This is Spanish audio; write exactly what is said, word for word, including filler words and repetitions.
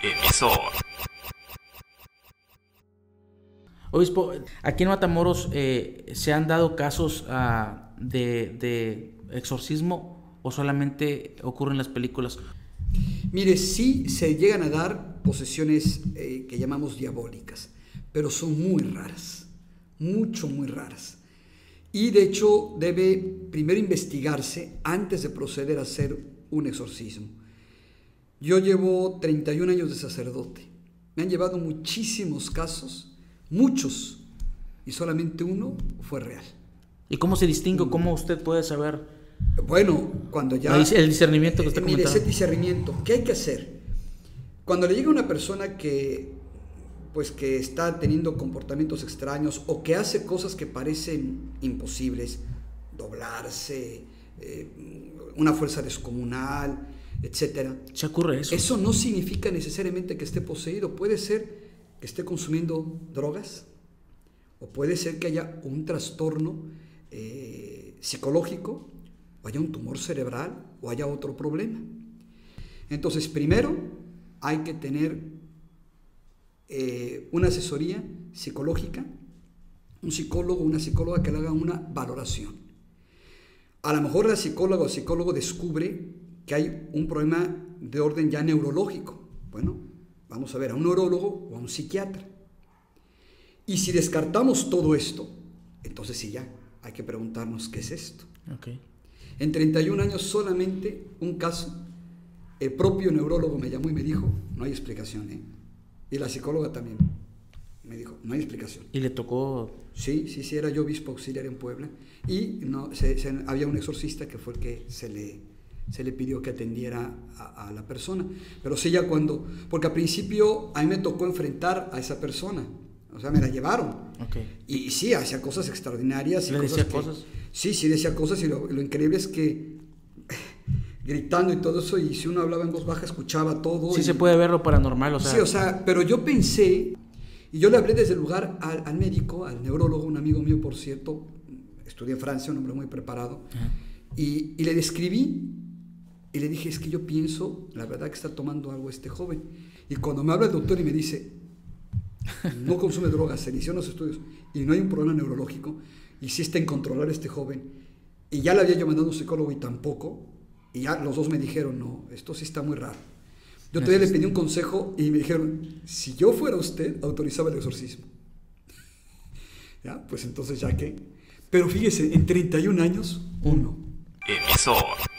Emisor. Obispo, aquí en Matamoros eh, ¿se han dado casos uh, de, de exorcismo o solamente ocurren en las películas? Mire, sí se llegan a dar posesiones eh, que llamamos diabólicas, pero son muy raras, mucho, muy raras. Y de hecho debe primero investigarse antes de proceder a hacer un exorcismo. Yo llevo treinta y un años de sacerdote. Me han llevado muchísimos casos, muchos, y solamente uno fue real. ¿Y cómo se distingue? ¿Cómo usted puede saber? Bueno, cuando ya... El discernimiento que usted eh, mire, comentaba. ese discernimiento, ¿qué hay que hacer? Cuando le llega una persona que, pues, que está teniendo comportamientos extraños o que hace cosas que parecen imposibles, doblarse, eh, una fuerza descomunal, etcétera. ¿Se ocurre eso? Eso no significa necesariamente que esté poseído. Puede ser que esté consumiendo drogas o puede ser que haya un trastorno eh, psicológico, o haya un tumor cerebral o haya otro problema. Entonces, primero hay que tener eh, una asesoría psicológica, un psicólogo, una psicóloga que le haga una valoración. A lo mejor la psicóloga o psicólogo descubre que hay un problema de orden ya neurológico. Bueno, vamos a ver a un neurólogo o a un psiquiatra. Y si descartamos todo esto, entonces sí ya hay que preguntarnos qué es esto. Okay. En treinta y un años solamente un caso, el propio neurólogo me llamó y me dijo, no hay explicación, ¿eh? Y la psicóloga también me dijo, no hay explicación. ¿Y le tocó? Sí, sí, sí, era yo obispo auxiliar en Puebla y no, se, se, había un exorcista que fue el que se le, se le pidió que atendiera a, a la persona. Pero sí ya cuando, porque al principio a mí me tocó enfrentar a esa persona, o sea, me la llevaron. Okay. Y, y sí, hacía cosas extraordinarias. Y ¿Le cosas decía que, cosas? Sí, sí, decía cosas y lo, lo increíble es que gritando y todo eso, y si uno hablaba en voz baja escuchaba todo. Sí, y, se puede ver lo paranormal, o sea. Sí, o sea, pero yo pensé, y yo le hablé desde el lugar al, al médico, al neurólogo, un amigo mío, por cierto, estudié en Francia, un hombre muy preparado, y, y le describí, y le dije, es que yo pienso, la verdad que está tomando algo este joven. Y cuando me habla el doctor y me dice, no consume drogas, se inició en los estudios, y no hay un problema neurológico, y sí está en controlar este joven, y ya le había yo mandado a un psicólogo y tampoco, y ya los dos me dijeron, no, esto sí está muy raro. Yo todavía le pedí un consejo y me dijeron, si yo fuera usted, autorizaba el exorcismo. Ya, pues entonces ya que... Pero fíjese, en treinta y un años, uno. Emisor.